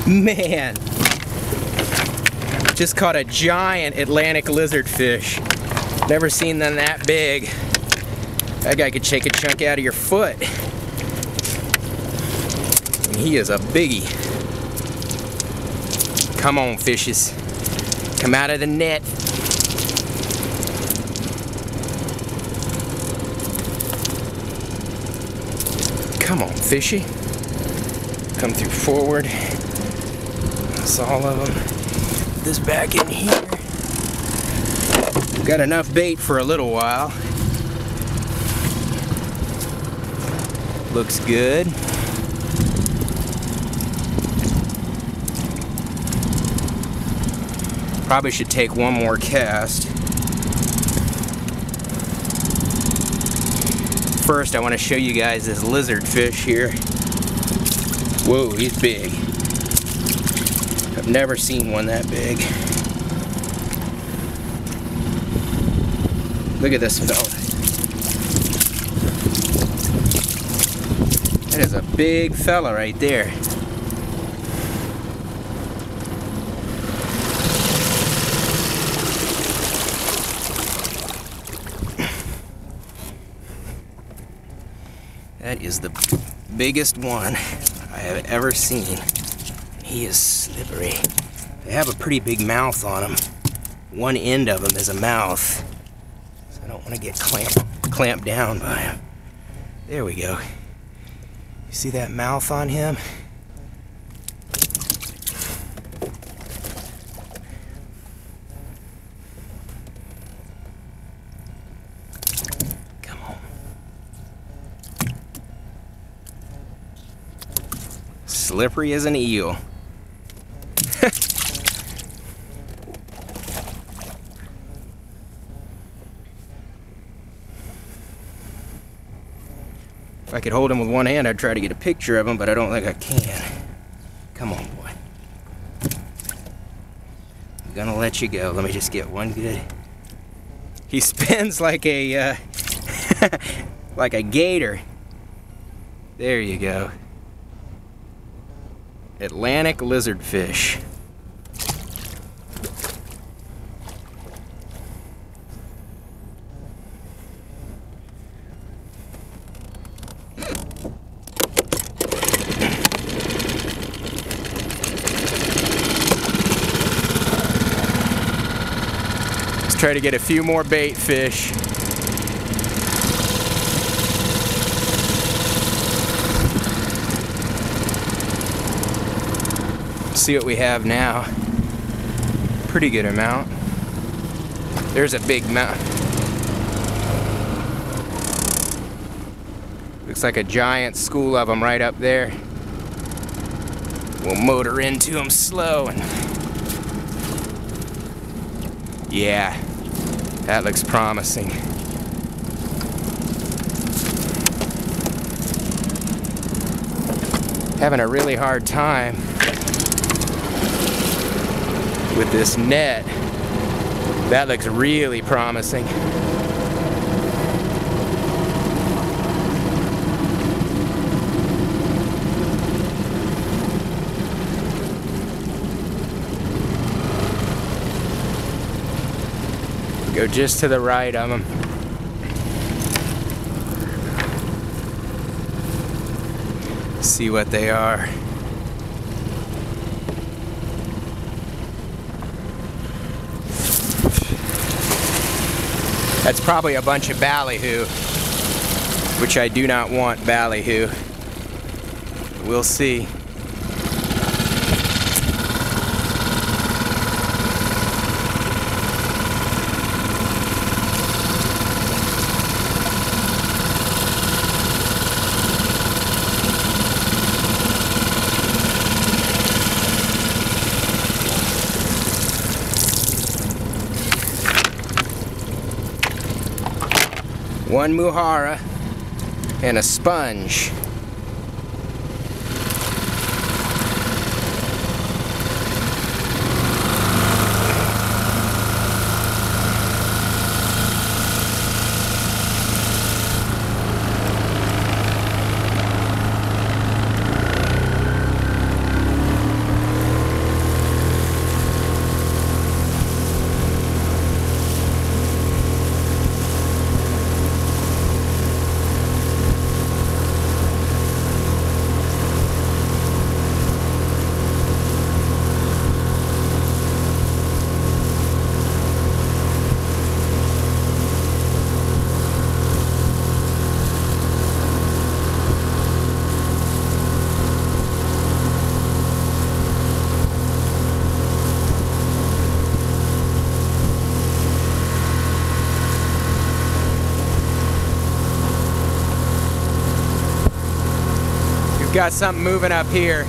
Man, just caught a giant Atlantic lizardfish. Never seen them that big. That guy could shake a chunk out of your foot. And he is a biggie. Come on, fishes. Come out of the net. Come on, fishy. Come through forward. That's all of them. Put this back in here. Got enough bait for a little while. Looks good. Probably should take one more cast. First, I want to show you guys this lizard fish here. Whoa, he's big. I've never seen one that big. Look at this fella. That is a big fella right there. That is the biggest one I have ever seen. He is slippery. They have a pretty big mouth on them. One end of them is a mouth. So I don't want to get clamped down by him. There we go. You see that mouth on him? Come on. Slippery as an eel. If I could hold him with one hand, I'd try to get a picture of him, but I don't think I can. Come on, boy. I'm gonna let you go. Let me just get one good. He spins like a like a gator. There you go. Atlantic lizardfish. Let's try to get a few more bait fish. See what we have now. Pretty good amount. There's a big mount. Looks like a giant school of them right up there. We'll motor into them slow and yeah, that looks promising. Having a really hard time with this net. That looks really promising. Go just to the right of them. See what they are. That's probably a bunch of ballyhoo, which I do not want ballyhoo. We'll see. One muhara and a sponge. Got something moving up here.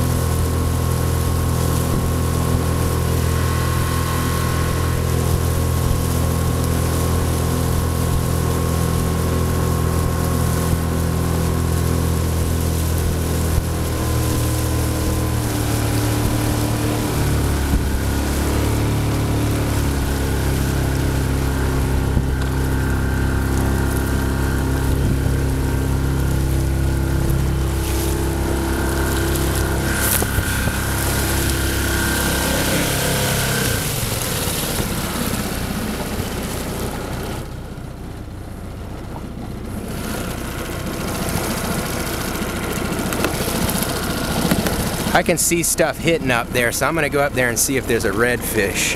I can see stuff hitting up there, so I'm going to go up there and see if there's a redfish.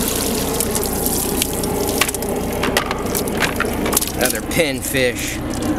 Another pinfish.